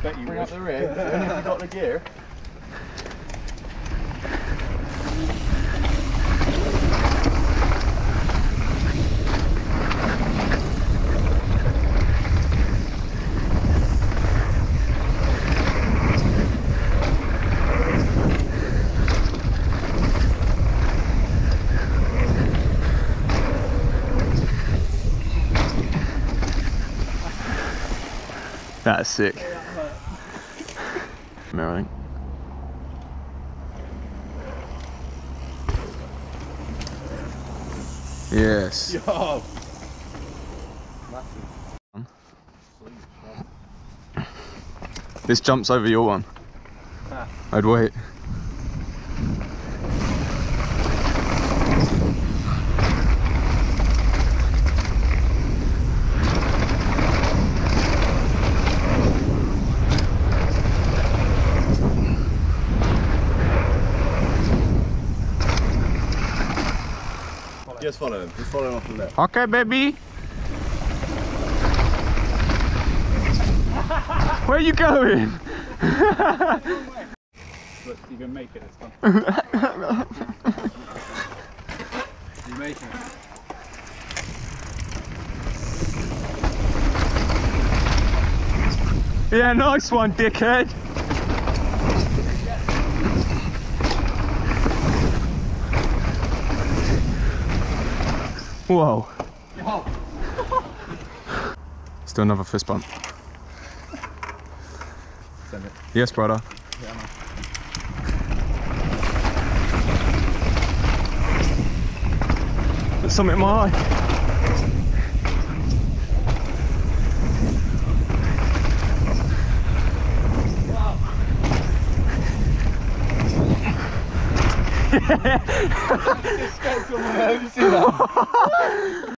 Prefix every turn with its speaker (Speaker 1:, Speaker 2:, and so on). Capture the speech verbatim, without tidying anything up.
Speaker 1: Bet you
Speaker 2: bring
Speaker 1: would.
Speaker 2: up the rig, only if you got the gear.
Speaker 3: That's sick. Mirror, I think. Yes.
Speaker 1: Yo.
Speaker 3: This jumps over your one.
Speaker 1: Ah.
Speaker 3: I'd wait.
Speaker 2: Just follow him, just follow him off the left.
Speaker 3: Okay, baby. Where are you going?
Speaker 1: Look, you can make it this time. You're making it.
Speaker 3: Yeah, nice one, dickhead. Whoa.
Speaker 1: Yo.
Speaker 3: Still another fist bump.
Speaker 2: Send it.
Speaker 3: Yes, brother.
Speaker 2: Yeah, man.
Speaker 3: There's something in my eye.
Speaker 2: Have you seen that?